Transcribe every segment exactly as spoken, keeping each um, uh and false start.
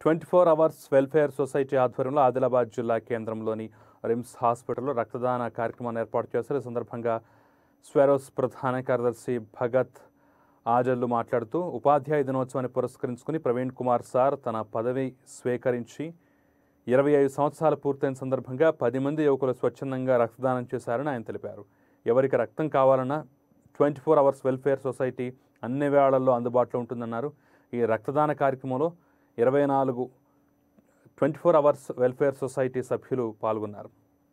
Twenty four hours welfare society ఆధ్వర్యంలో ఆదిలాబాద్ జిల్లా కేంద్రంలోని రిమ్స్ హాస్పిటల్లో రక్తదాన కార్యక్రమాన్ని ఏర్పాటు చేశారు. ఈ సందర్భంగా స్వెరోస్ ప్రధాన కార్యదర్శి భగత్ ఆజల్లు మాట్లాడుతూ ఉపాధ్యాయ దినోత్సవాన్ని పురస్కరించుకుని ప్రవీణ్ కుమార్ సార్ తన పదవి స్వీకరించి ఇరవై ఐదు సంవత్సరాలు పూర్తయిన సందర్భంగా పది మంది యువకులు స్వచ్ఛందంగా రక్తదానం చేశారని ఆయన తెలిపారు. ఎవరికి రక్తం కావాలన్నా twenty four hours welfare society అన్ని వేళల్లో అందుబాటులో ఉంటుందన్నారు. ఈ రక్తదాన కార్యక్రమంలో ఇరవై నాలుగు twenty four hours welfare society సభ్యులు పాల్గొన్నారు.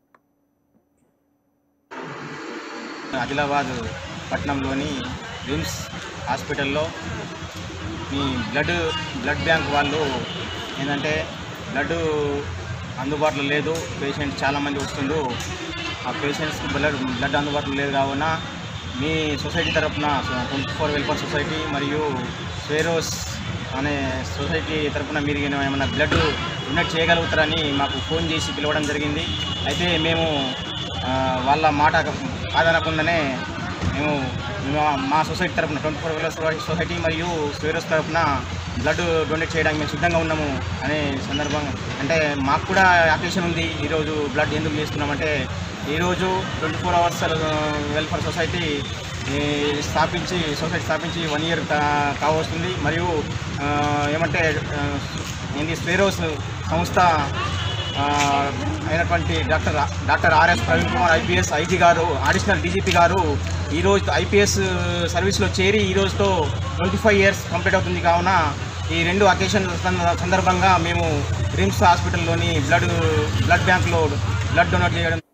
ఆదిలాబాద్ పట్టణంలోని రిమ్స్ హాస్పిటల్లో మీ బ్లడ్ బ్లడ్ బ్యాంక్ వాళ్ళు ఏంటంటే బ్లడ్ అందుబాటులో లేదు, పేషెంట్ చాలామంది వస్తుండు, ఆ పేషెంట్స్కి బ్లడ్ బ్లడ్ అందుబాటులో లేదు కావున మీ సొసైటీ తరఫున ట్వంటీ ఫోర్ వెల్ఫేర్ సొసైటీ మరియు స్వేరోస్ అనే సొసైటీ తరఫున మీరు ఏమైనా బ్లడ్ డొనేట్ చేయగలుగుతారని మాకు ఫోన్ చేసి పిలవడం జరిగింది. అయితే మేము వాళ్ళ మాట కాదనకుండానే మేము మా సొసైటీ తరఫున ట్వంటీ ఫోర్ వెల్ఫేర్ సొసైటీ మరియు స్వేరోస్ తరఫున బ్లడ్ డొనేట్ చేయడానికి మేము సిద్ధంగా ఉన్నాము అనే సందర్భం. అంటే మాకు కూడా అకేషన్ ఉంది. ఈరోజు బ్లడ్ ఎందుకు చేస్తున్నామంటే ఈరోజు twenty four hours welfare society స్థాపించి సొసైటీ స్థాపించి వన్ ఇయర్ కావస్తుంది. మరియు ఏమంటే ఏంటి స్వేరోస్ సంస్థ అయినటువంటి doctor doctor RS Praveen Kumar IPS IG garu, additional DGP garu ఈరోజు ఐపీఎస్ సర్వీస్లో చేరి ఈరోజుతో ట్వంటీ ఫైవ్ ఇయర్స్ కంప్లీట్ అవుతుంది. కావున ఈ రెండు అకేషన్ సందర్భంగా మేము రిమ్స్ హాస్పిటల్లోని బ్లడ్ బ్లడ్ బ్యాంక్లో బ్లడ్ డొనేట్ చేయడం